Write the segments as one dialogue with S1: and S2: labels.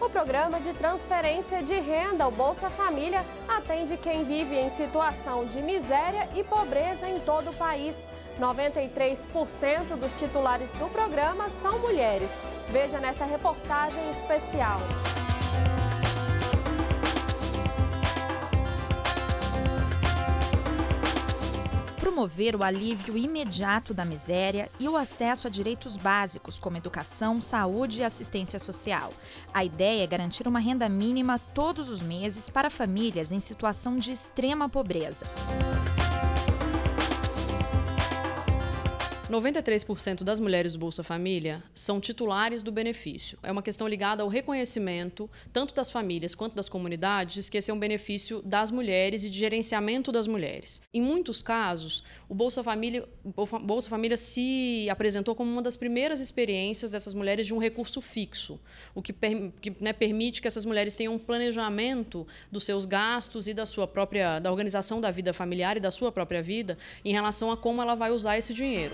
S1: programa de transferência de renda, o Bolsa Família, atende quem vive em situação de miséria e pobreza em todo o país. 93% dos titulares do programa são mulheres. Veja nesta reportagem especial.
S2: Promover o alívio imediato da miséria e o acesso a direitos básicos como educação, saúde e assistência social. A ideia é garantir uma renda mínima todos os meses para famílias em situação de extrema pobreza.
S3: 93% das mulheres do Bolsa Família são titulares do benefício. É uma questão ligada ao reconhecimento, tanto das famílias quanto das comunidades, que esse é um benefício das mulheres e de gerenciamento das mulheres. Em muitos casos, o Bolsa Família se apresentou como uma das primeiras experiências dessas mulheres de um recurso fixo, o que permite que essas mulheres tenham um planejamento dos seus gastos e da organização da vida familiar e da sua própria vida em relação a como ela vai usar esse dinheiro.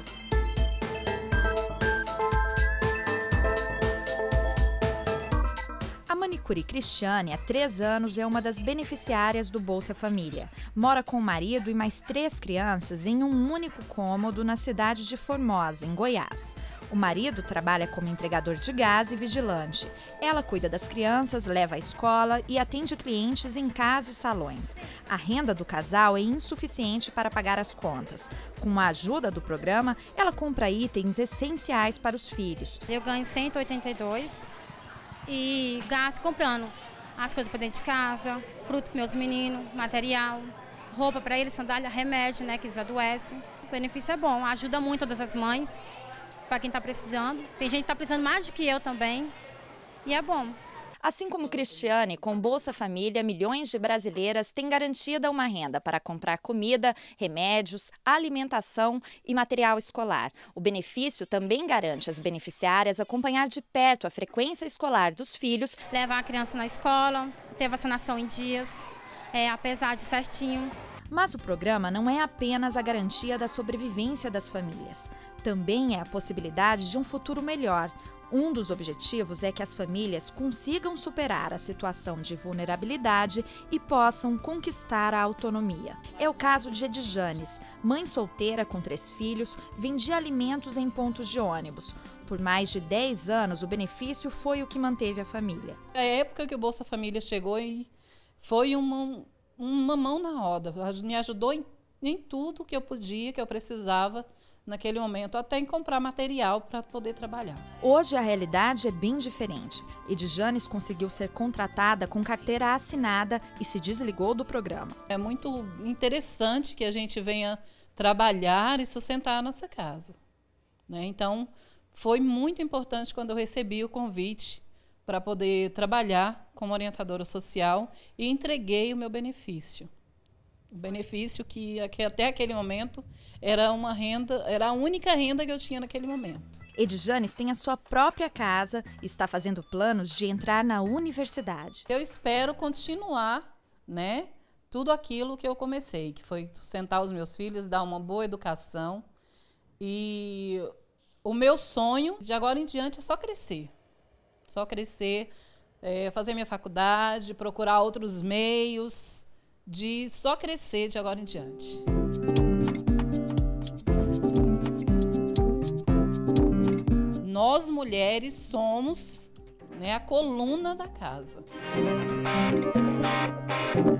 S2: A manicure Cristiane, há 3 anos, é uma das beneficiárias do Bolsa Família. Mora com o marido e mais 3 crianças em um único cômodo na cidade de Formosa, em Goiás. O marido trabalha como entregador de gás e vigilante. Ela cuida das crianças, leva à escola e atende clientes em casa e salões. A renda do casal é insuficiente para pagar as contas. Com a ajuda do programa, ela compra itens essenciais para os filhos.
S4: Eu ganho 182 e gasto comprando as coisas para dentro de casa, fruto para meus meninos, material, roupa para eles, sandália, remédio, que eles adoecem. O benefício é bom, ajuda muito todas as mães, para quem está precisando. Tem gente que está precisando mais do que eu também, e é bom.
S2: Assim como Cristiane, com Bolsa Família, milhões de brasileiras têm garantida uma renda para comprar comida, remédios, alimentação e material escolar. O benefício também garante às beneficiárias acompanhar de perto a frequência escolar dos filhos.
S4: Levar a criança na escola, ter vacinação em dias, apesar de certinho.
S2: Mas o programa não é apenas a garantia da sobrevivência das famílias. Também é a possibilidade de um futuro melhor. Um dos objetivos é que as famílias consigam superar a situação de vulnerabilidade e possam conquistar a autonomia. É o caso de Edjanes, mãe solteira com 3 filhos, vendia alimentos em pontos de ônibus. Por mais de 10 anos, o benefício foi o que manteve a família.
S5: É a época que o Bolsa Família chegou e foi uma mão na roda. Me ajudou em tudo que eu podia, que eu precisava naquele momento, até em comprar material para poder trabalhar.
S2: Hoje a realidade é bem diferente. Edjanes conseguiu ser contratada com carteira assinada e se desligou do programa.
S5: É muito interessante que a gente venha trabalhar e sustentar a nossa casa, Então, foi muito importante quando eu recebi o convite para poder trabalhar como orientadora social e entreguei o meu benefício. O benefício que até aquele momento era a única renda que eu tinha naquele momento.
S2: Edjanes tem a sua própria casa e está fazendo planos de entrar na universidade.
S5: Eu espero continuar, tudo aquilo que eu comecei, que foi sustentar os meus filhos, dar uma boa educação. E o meu sonho de agora em diante é só crescer. Só crescer, fazer minha faculdade, procurar outros meios, de só crescer de agora em diante. Nós, mulheres, somos a coluna da casa.